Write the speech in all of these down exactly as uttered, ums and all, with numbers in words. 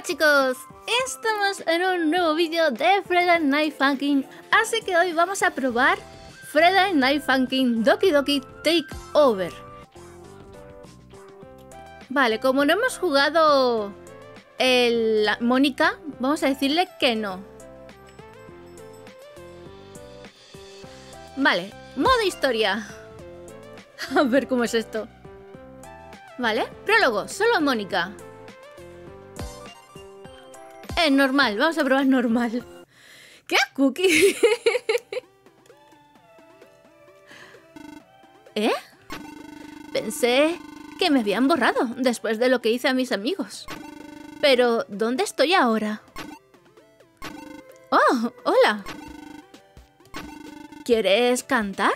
Hola chicos, estamos en un nuevo vídeo de Friday Night Funkin', así que hoy vamos a probar Friday Night Funkin' Doki Doki Takeover. Vale, como no hemos jugado el Mónica, vamos a decirle que no. Vale, modo historia. A ver cómo es esto. Vale, prólogo, solo Mónica. Eh, normal, vamos a probar normal. ¿Qué es Cookie? ¿Eh? Pensé que me habían borrado después de lo que hice a mis amigos. Pero, ¿dónde estoy ahora? ¡Oh! ¡Hola! ¿Quieres cantar?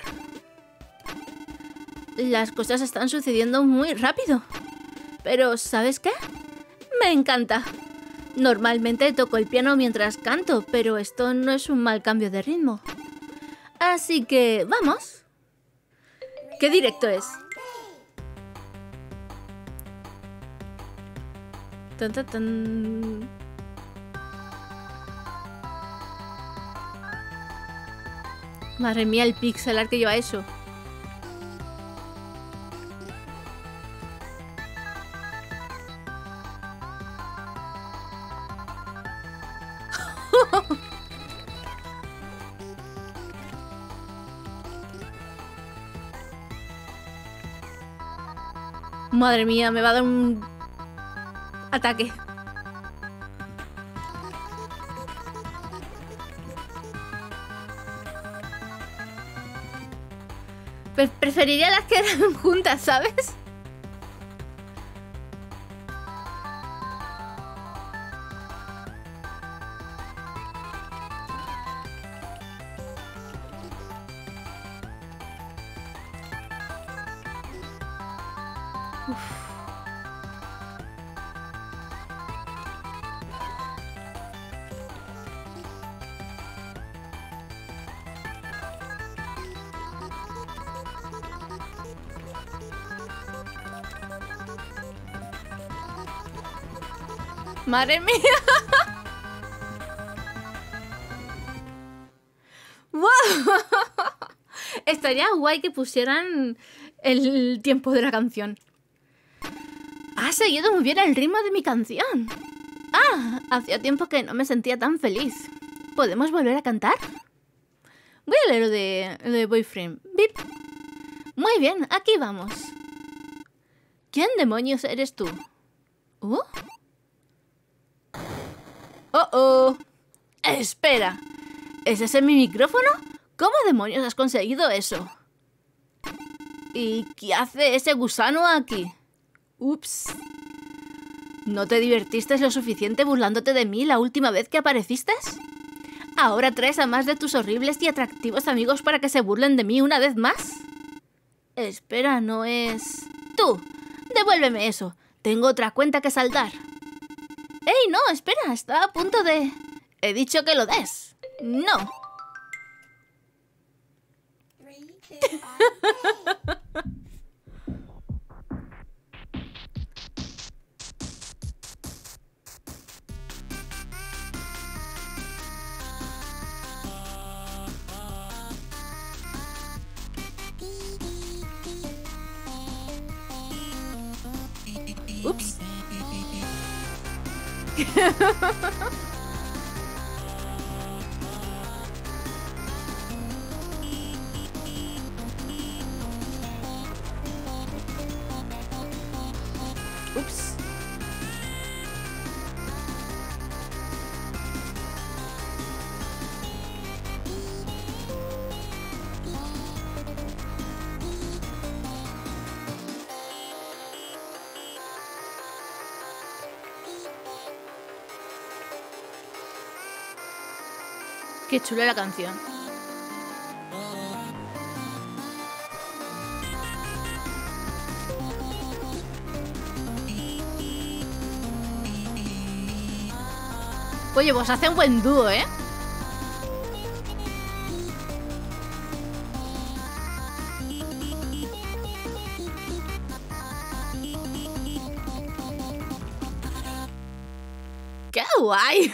Las cosas están sucediendo muy rápido. Pero, ¿sabes qué? Me encanta. Normalmente toco el piano mientras canto, pero esto no es un mal cambio de ritmo. Así que, ¡vamos! ¿Qué directo es? Tan, tan, tan. Madre mía, el pixel art que lleva eso. Madre mía, me va a dar un ataque. Pre- preferiría las que eran juntas, ¿sabes? Uf. ¡Madre mía! ¡Wow! Estaría guay que pusieran el tiempo de la canción. Ha seguido muy bien el ritmo de mi canción. Ah, hacía tiempo que no me sentía tan feliz. ¿Podemos volver a cantar? Voy a leer lo de, lo de Boyfriend. Bip. Muy bien, aquí vamos. ¿Quién demonios eres tú? ¿Uh? Oh, oh. Espera. ¿Es ese mi micrófono? ¿Cómo demonios has conseguido eso? ¿Y qué hace ese gusano aquí? Ups. ¿No te divertiste lo suficiente burlándote de mí la última vez que apareciste? ¿Ahora traes a más de tus horribles y atractivos amigos para que se burlen de mí una vez más? Espera, no es... ¡Tú! ¡Devuélveme eso! Tengo otra cuenta que saldar. ¡Ey, no! Espera, estaba a punto de... He dicho que lo des. ¡No! Ups. Ups. Qué chula la canción. Oye, pues hace un buen dúo, ¿eh? ¡Qué guay!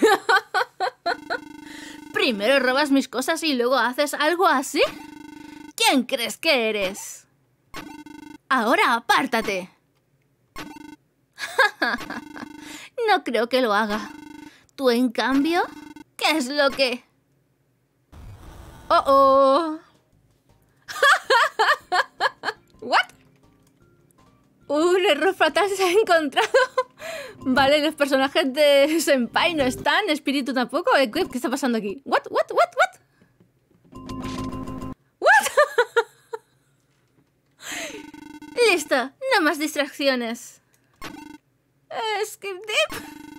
¿Primero robas mis cosas y luego haces algo así? ¿Quién crees que eres? Ahora apártate. No creo que lo haga. ¿Tú, en cambio? ¿Qué es lo que...? ¡Oh, oh! ¿What? Un error fatal se ha encontrado. Vale, los personajes de Senpai no están, Espíritu tampoco. ¿Qué está pasando aquí? ¿What? ¿What? ¿What? ¿What? ¿What? Listo, no más distracciones. Skip Dip.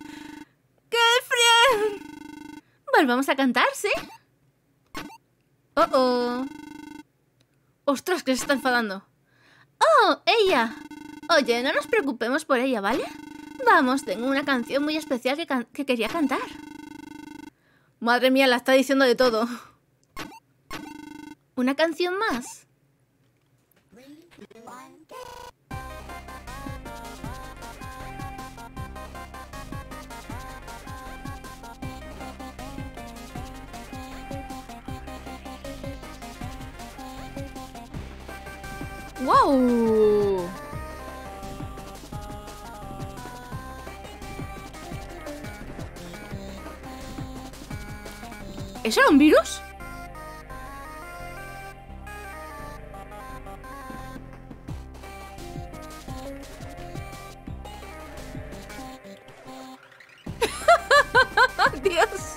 ¡Girlfriend! Volvamos a cantar, ¿sí? Oh, oh. Ostras, que se está enfadando. ¡Oh, ella! Oye, no nos preocupemos por ella, ¿vale? Vamos, tengo una canción muy especial que, can que quería cantar. Madre mía, la está diciendo de todo. ¿Una canción más? ¡Wow! ¿Eso era un virus? ¡Dios!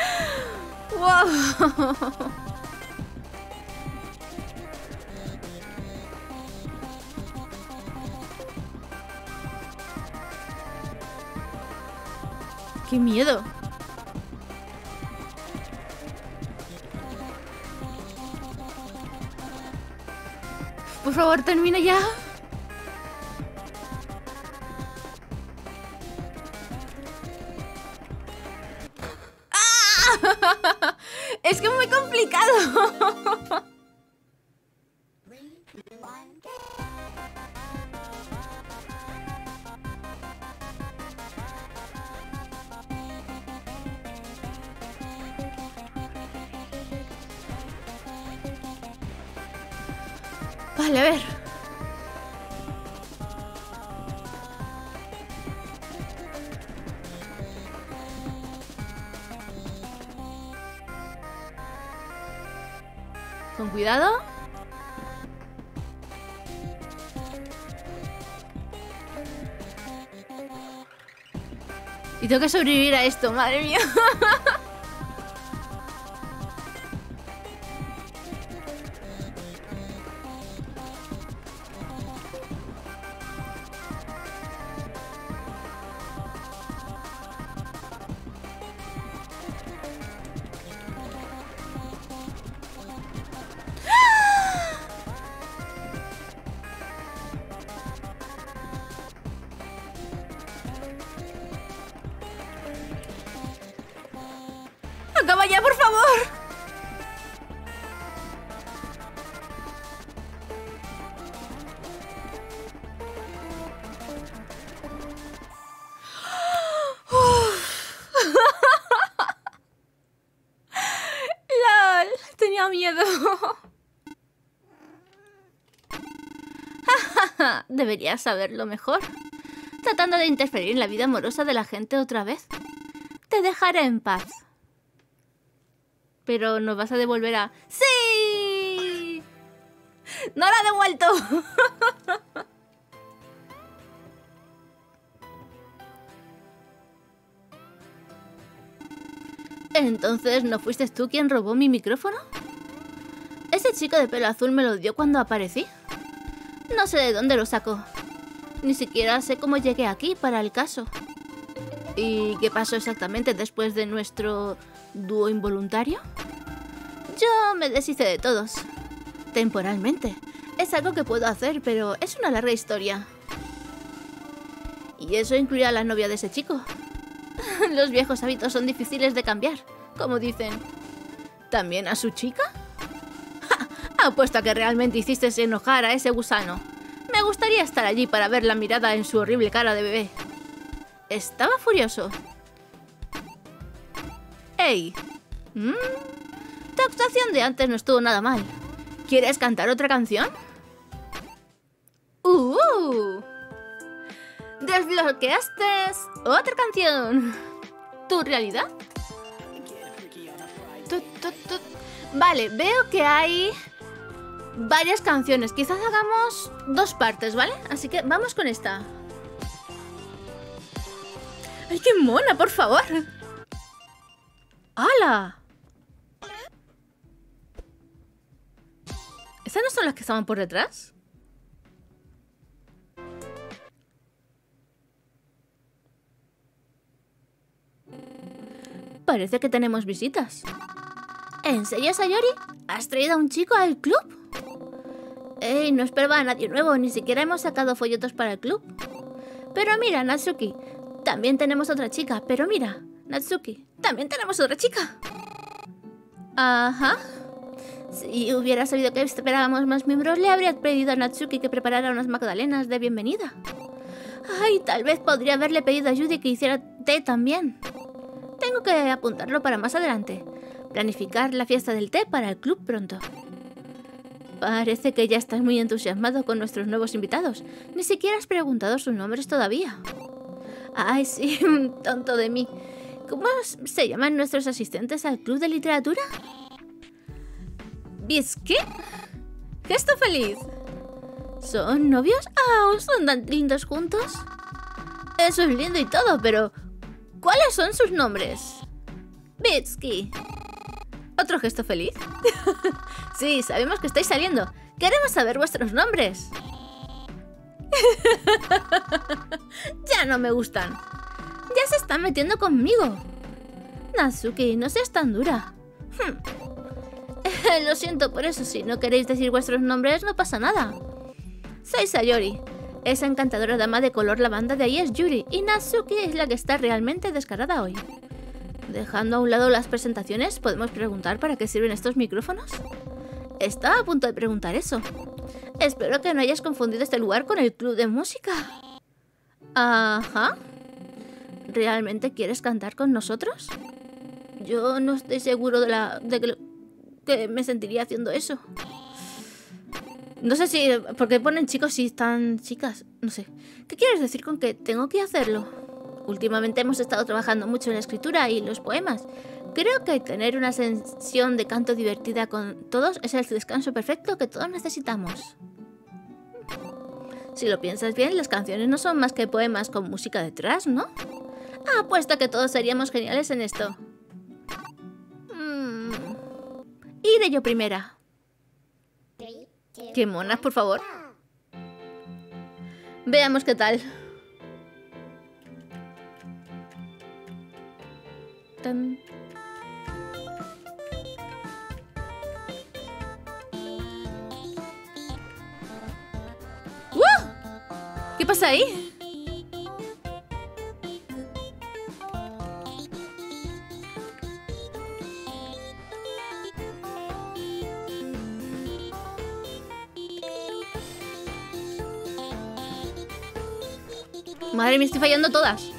¡Wow! ¡Qué miedo! Por favor, termina ya. ¡Ah! Es que es muy complicado. Vale, a ver. Con cuidado. Y tengo que sobrevivir a esto, madre mía. ¡Acaba ya, por favor! ¡Lol! Tenía miedo. Deberías saberlo mejor. Tratando de interferir en la vida amorosa de la gente otra vez. Te dejaré en paz. Pero nos vas a devolver a... ¡Sí! ¡No la he devuelto! Entonces, ¿no fuiste tú quien robó mi micrófono? Ese chico de pelo azul me lo dio cuando aparecí. No sé de dónde lo sacó. Ni siquiera sé cómo llegué aquí para el caso. ¿Y qué pasó exactamente después de nuestro dúo involuntario? Yo me deshice de todos. Temporalmente. Es algo que puedo hacer, pero es una larga historia. Y eso incluye a la novia de ese chico. Los viejos hábitos son difíciles de cambiar, como dicen. ¿También a su chica? ¡Ja! Apuesto a que realmente hiciste enojar a ese gusano. Me gustaría estar allí para ver la mirada en su horrible cara de bebé. Estaba furioso. ¡Hey! Mm, tu actuación de antes no estuvo nada mal. ¿Quieres cantar otra canción? ¡Uh! Desbloqueaste otra canción. ¿Tu realidad? Tut, tut, tut. Vale, veo que hay varias canciones. Quizás hagamos dos partes, ¿vale? Así que vamos con esta. ¡Ay, qué mona, por favor! ¡Hala! ¿Esas no son las que estaban por detrás? Parece que tenemos visitas. ¿En serio, Sayori? ¿Has traído a un chico al club? Ey, no esperaba a nadie nuevo, ni siquiera hemos sacado folletos para el club. Pero mira, Natsuki, también tenemos otra chica. Pero mira, Natsuki, también tenemos otra chica. Ajá. Si hubiera sabido que esperábamos más miembros, le habría pedido a Natsuki que preparara unas magdalenas de bienvenida. Ay, tal vez podría haberle pedido a Judy que hiciera té también. Tengo que apuntarlo para más adelante. Planificar la fiesta del té para el club pronto. Parece que ya estás muy entusiasmado con nuestros nuevos invitados. Ni siquiera has preguntado sus nombres todavía. Ay, sí, tonto de mí. ¿Cómo se llaman nuestros asistentes al club de literatura? ¿Biscuit? ¡Gesto feliz! ¿Son novios? ¡Ah! ¿Son tan lindos juntos? Eso es lindo y todo, pero ¿cuáles son sus nombres? Bitsky. ¿Otro gesto feliz? Sí, sabemos que estáis saliendo. Queremos saber vuestros nombres. Ya no me gustan. Ya se están metiendo conmigo. Natsuki, no seas tan dura. Hmm. Lo siento por eso. Si no queréis decir vuestros nombres, no pasa nada. Soy Sayori. Esa encantadora dama de color lavanda de ahí es Yuri. Y Natsuki es la que está realmente descarada hoy. Dejando a un lado las presentaciones, ¿podemos preguntar para qué sirven estos micrófonos? Estaba a punto de preguntar eso. Espero que no hayas confundido este lugar con el club de música. Ajá. ¿Realmente quieres cantar con nosotros? Yo no estoy seguro de, la, de que, que me sentiría haciendo eso. No sé si... porque ponen chicos si están chicas. No sé. ¿Qué quieres decir con que tengo que hacerlo? Últimamente hemos estado trabajando mucho en la escritura y los poemas. Creo que tener una sesión de canto divertida con todos es el descanso perfecto que todos necesitamos. Si lo piensas bien, las canciones no son más que poemas con música detrás, ¿no? Apuesto que todos seríamos geniales en esto. Hmm. Iré yo primera. ¡Qué monas, por favor! Veamos qué tal. Tan. ¡Uh! ¿Qué pasa ahí? Madre mía, estoy fallando todas.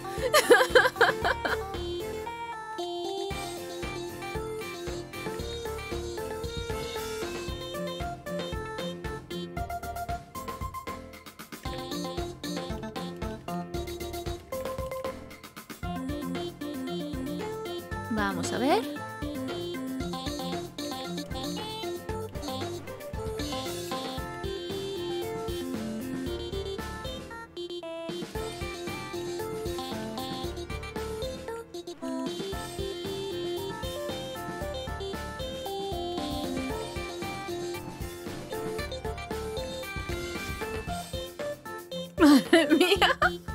Vamos a ver. Madre mía.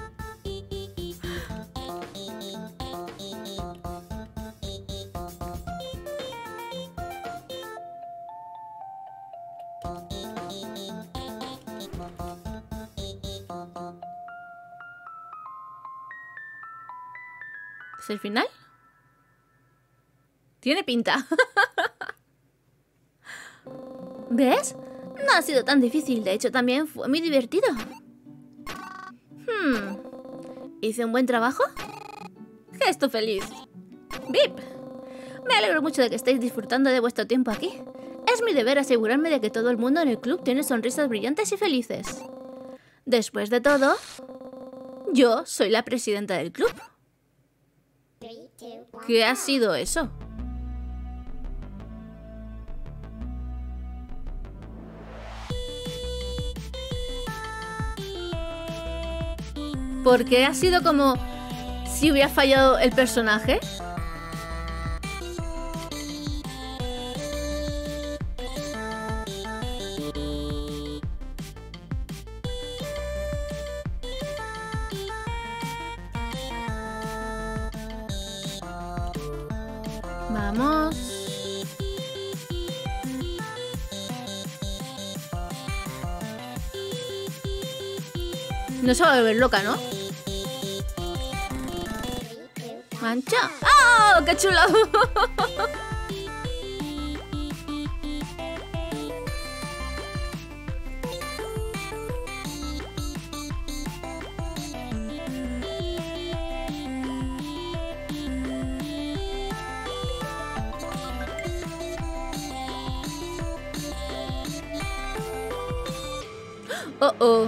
¿Es el final? Tiene pinta. ¿Ves? No ha sido tan difícil. De hecho, también fue muy divertido. Hmm. ¿Hice un buen trabajo? Gesto feliz. ¡Bip! Me alegro mucho de que estéis disfrutando de vuestro tiempo aquí. Es mi deber asegurarme de que todo el mundo en el club tiene sonrisas brillantes y felices. Después de todo, yo soy la presidenta del club. ¿Qué ha sido eso? ¿Por qué ha sido como si hubiera fallado el personaje? Vamos. No se va a volver loca, ¿no? ¡Mancha! ¡Oh! ¡Qué chulo! Oh, oh.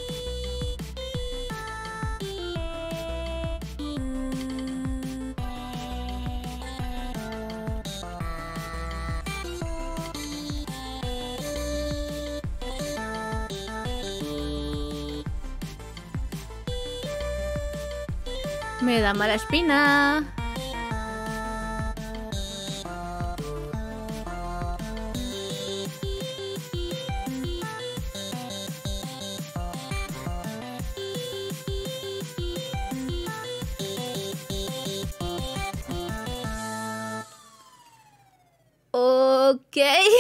Me da mala espina. Ok.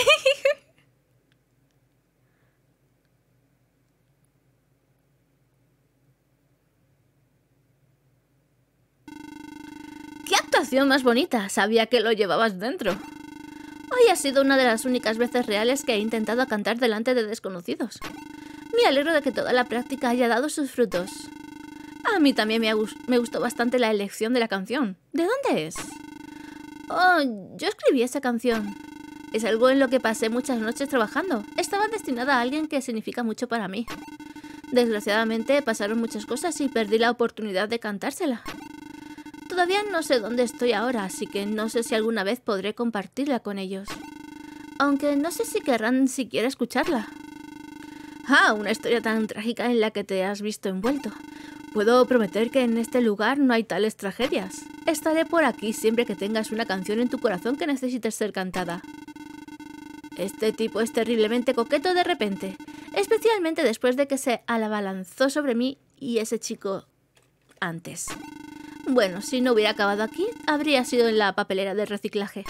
¡Qué actuación más bonita! Sabía que lo llevabas dentro. Hoy ha sido una de las únicas veces reales que he intentado cantar delante de desconocidos. Me alegro de que toda la práctica haya dado sus frutos. A mí también me, ha gust- me gustó bastante la elección de la canción. ¿De dónde es? Oh, yo escribí esa canción. Es algo en lo que pasé muchas noches trabajando. Estaba destinada a alguien que significa mucho para mí. Desgraciadamente pasaron muchas cosas y perdí la oportunidad de cantársela. Todavía no sé dónde estoy ahora, así que no sé si alguna vez podré compartirla con ellos. Aunque no sé si querrán siquiera escucharla. Ah, una historia tan trágica en la que te has visto envuelto. Puedo prometer que en este lugar no hay tales tragedias. Estaré por aquí siempre que tengas una canción en tu corazón que necesites ser cantada. Este tipo es terriblemente coqueto de repente, especialmente después de que se abalanzó sobre mí y ese chico antes. Bueno, si no hubiera acabado aquí, habría sido en la papelera de reciclaje.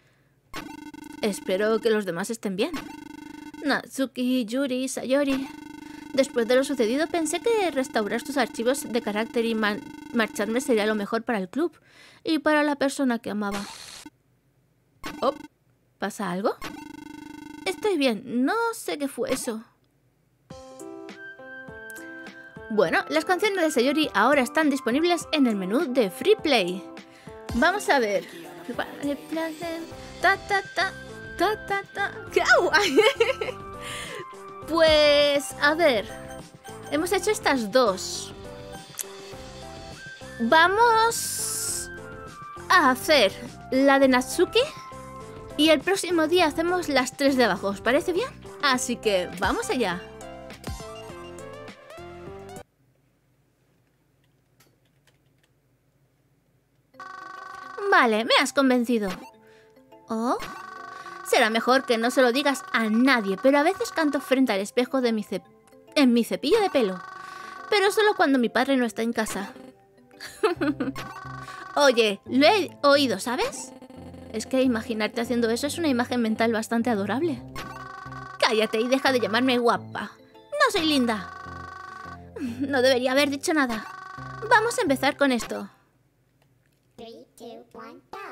Espero que los demás estén bien. Natsuki, Yuri, Sayori... Después de lo sucedido, pensé que restaurar tus archivos de carácter y ma- marcharme sería lo mejor para el club y para la persona que amaba. Oh, ¿pasa algo? Estoy bien, no sé qué fue eso. Bueno, las canciones de Sayori ahora están disponibles en el menú de Free Play. Vamos a ver. Ta, ta, ta, ta, ta, ta. Pues, a ver. Hemos hecho estas dos. Vamos a hacer la de Natsuki. Y el próximo día hacemos las tres de abajo. ¿Os parece bien? Así que, vamos allá. Vale, me has convencido. ¿Oh? Será mejor que no se lo digas a nadie, pero a veces canto frente al espejo de mi cep- en mi cepillo de pelo. Pero solo cuando mi padre no está en casa. Oye, lo he oído, ¿sabes? Es que imaginarte haciendo eso es una imagen mental bastante adorable. Cállate y deja de llamarme guapa. No soy linda. No debería haber dicho nada. Vamos a empezar con esto. Three, two, one, go.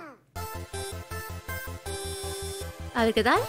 A ver qué tal.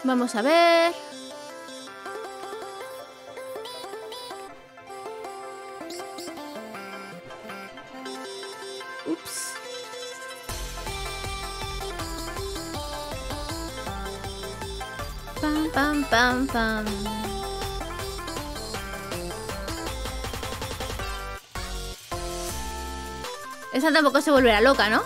Vamos a ver. Ups. Pam, pam, pam, pam. Esa tampoco se volverá loca, ¿no?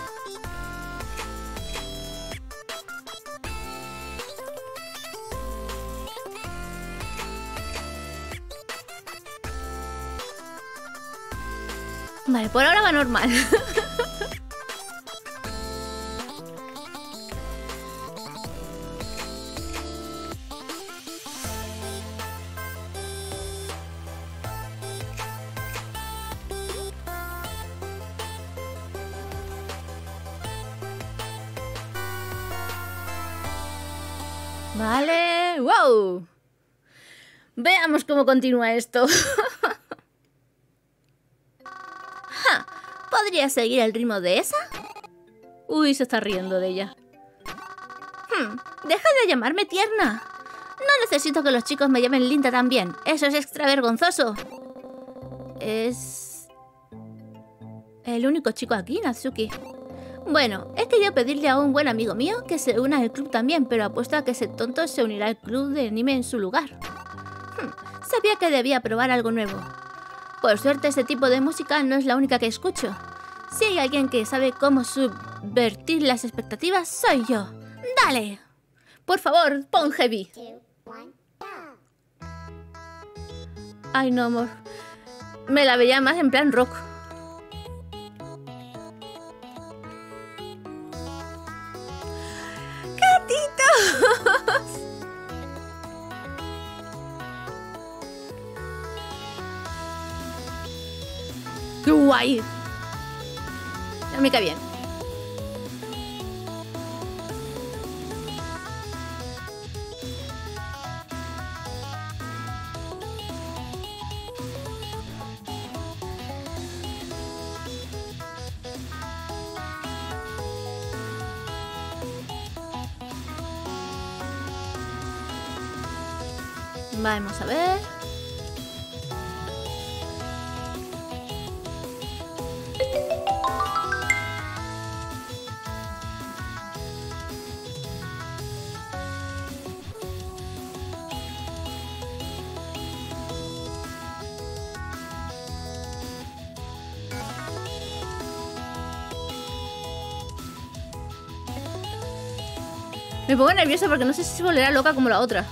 Vale, por ahora va normal. Vale, wow. Veamos cómo continúa esto. Ja, ¿podría seguir el ritmo de esa? Uy, se está riendo de ella. Hmm, deja de llamarme tierna. No necesito que los chicos me llamen linda también. Eso es extra vergonzoso. Es... el único chico aquí, Natsuki. Bueno, he querido pedirle a un buen amigo mío que se una al club también, pero apuesto a que ese tonto se unirá al club de anime en su lugar. Hmm, sabía que debía probar algo nuevo. Por suerte, ese tipo de música no es la única que escucho. Si hay alguien que sabe cómo subvertir las expectativas, soy yo. ¡Dale! Por favor, pon heavy. Ay, no, amor. Me la veía más en plan rock. ¡Qué guay! Ya me cae bien. Vamos a ver. Me pongo nerviosa porque no sé si se volverá loca como la otra.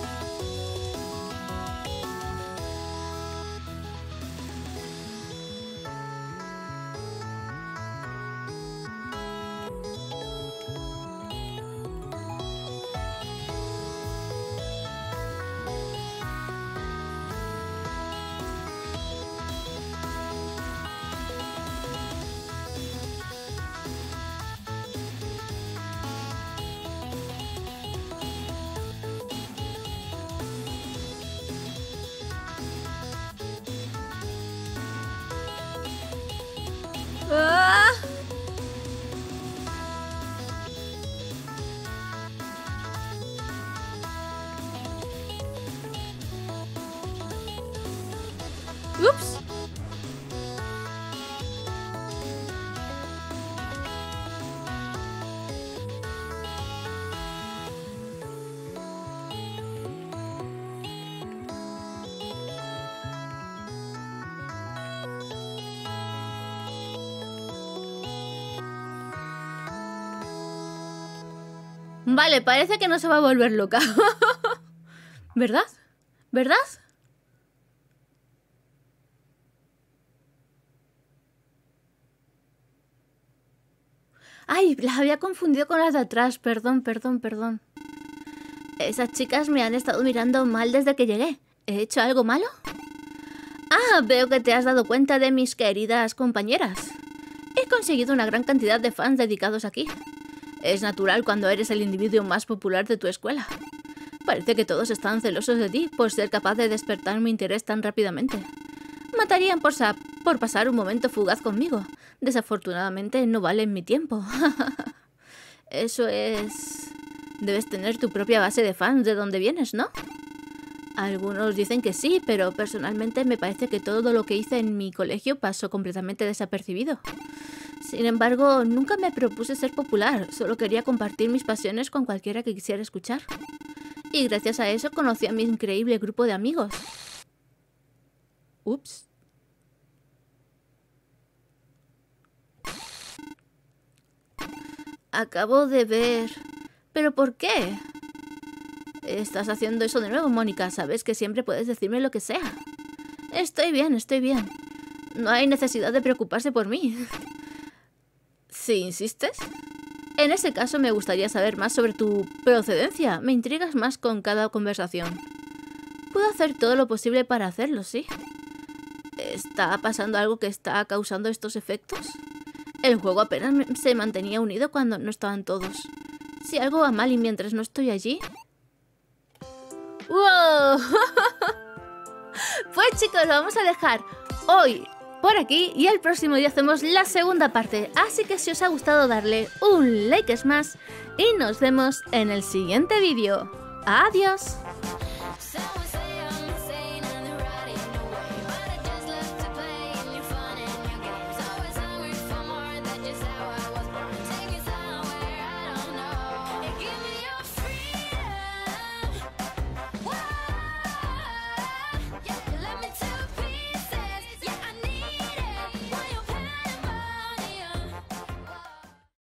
¡Ah! ¡Ups! Vale, parece que no se va a volver loca. ¿Verdad? ¿Verdad? Ay, las había confundido con las de atrás. Perdón, perdón, perdón. Esas chicas me han estado mirando mal desde que llegué. ¿He hecho algo malo? Ah, veo que te has dado cuenta de mis queridas compañeras. He conseguido una gran cantidad de fans dedicados aquí. Es natural cuando eres el individuo más popular de tu escuela. Parece que todos están celosos de ti por ser capaz de despertar mi interés tan rápidamente. Matarían por, sa por pasar un momento fugaz conmigo. Desafortunadamente no valen mi tiempo. Eso es... Debes tener tu propia base de fans de donde vienes, ¿no? Algunos dicen que sí, pero personalmente me parece que todo lo que hice en mi colegio pasó completamente desapercibido. Sin embargo, nunca me propuse ser popular, solo quería compartir mis pasiones con cualquiera que quisiera escuchar. Y gracias a eso conocí a mi increíble grupo de amigos. Ups. Acabo de ver... ¿Pero por qué? Estás haciendo eso de nuevo, Mónica. Sabes que siempre puedes decirme lo que sea. Estoy bien, estoy bien. No hay necesidad de preocuparse por mí. ¿Sí insistes? En ese caso me gustaría saber más sobre tu procedencia. Me intrigas más con cada conversación. Puedo hacer todo lo posible para hacerlo, ¿sí? ¿Está pasando algo que está causando estos efectos? El juego apenas se mantenía unido cuando no estaban todos. Si algo va mal y mientras no estoy allí... ¡Wow! Pues chicos, lo vamos a dejar hoy por aquí y el próximo día hacemos la segunda parte. Así que si os ha gustado, darle un like más y nos vemos en el siguiente vídeo. ¡Adiós!